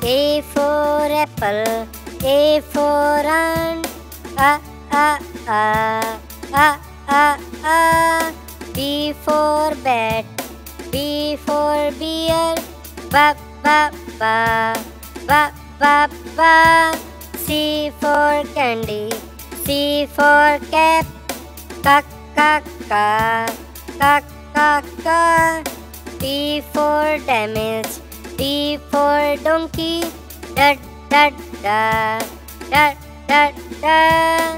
A for apple, A for ant. A, a, a, a, a, a. B for bat, B for bear. Ba, ba, ba, ba, ba, ba. C for candy, C for cap. Ka, ka, ka, ka, ka, ka. D for damage, D for donkey. Da, da, da, da, da, da.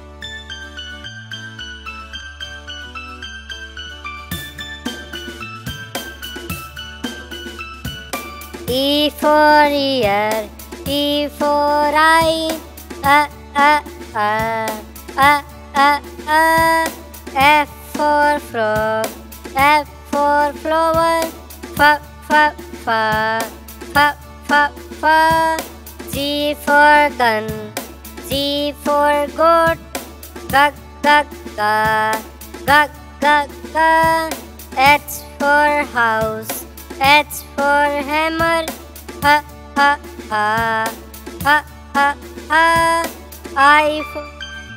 E for ear, E for eye. A, a, a, a, a, a. F for frog, F for flower. F, f, f, f, f, f. G for gun, G for goat. G, g, g, g, g, g. H for house, H for hammer. Ha, ha, ha, ha, ha, ha. I for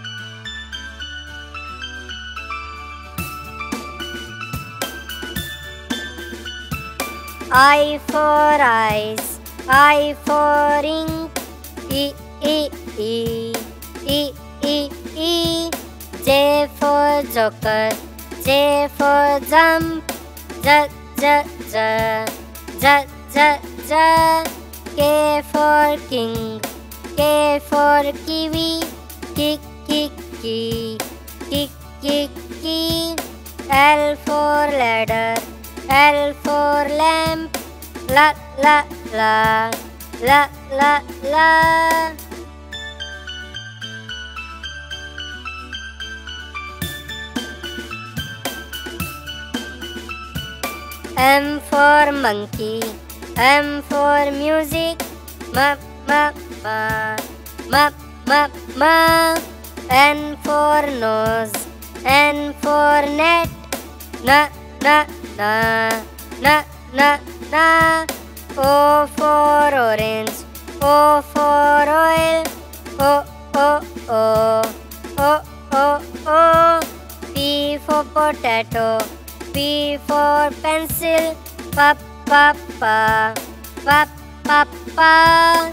eyes, I for ink. E, E, E, E, E, E. J for joker, J for jump. J, J, J, J, J, J. K for king, K for kiwi. Ki, ki, ki, ki, ki, ki. L for ladder, L for lamp. La, la, la, la, la, la. M for monkey, M for music. Ma, ma, ma, ma, ma, ma. N for nose, N for net. Na, na, na, na, na, na. O for orange, O for oil. O, O, O, O, O, O. P for potato, P for pencil. Pa, pa, pa, pa, pa, pa.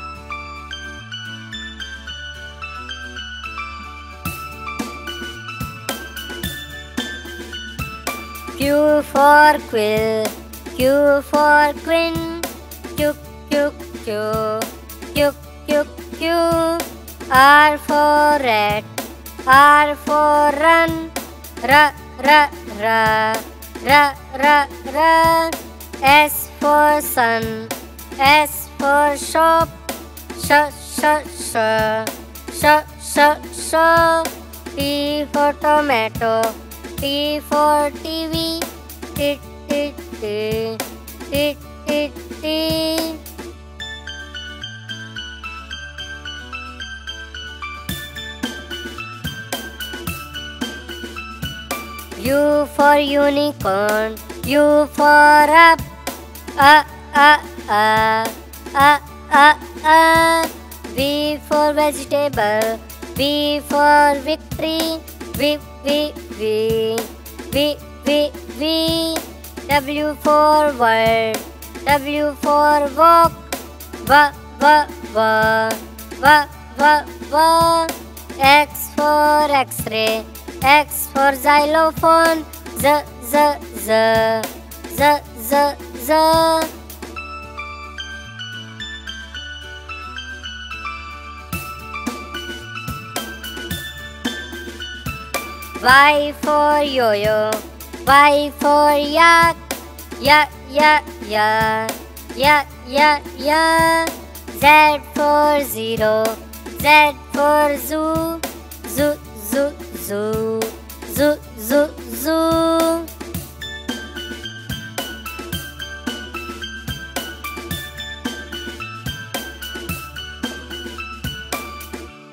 Q for quill, Q for queen. Q, Q, Q, Q, Q, Q. R for rat, R for run. R, R, R, R, R, R. S for sun, S for shop. Sh, sh, sh, sh, sh, sh. T for tomato, T for TV. T, T, T, T, T, T. U for unicorn, U for up. A, a, a, a, a, a. V for vegetable, V for victory. V, V, V, V, V, V. W for world, W for walk. V, V, V, V, V, V. X for X-ray, X for xylophone. Z, Z, Z, Z, Z, Z. Y for yo-yo, Y for yak. Ya, ya, ya, ya, ya, ya. Z for zero, Z for zoo. Zoo, zoo, zoo, zoo, zoo, zoo.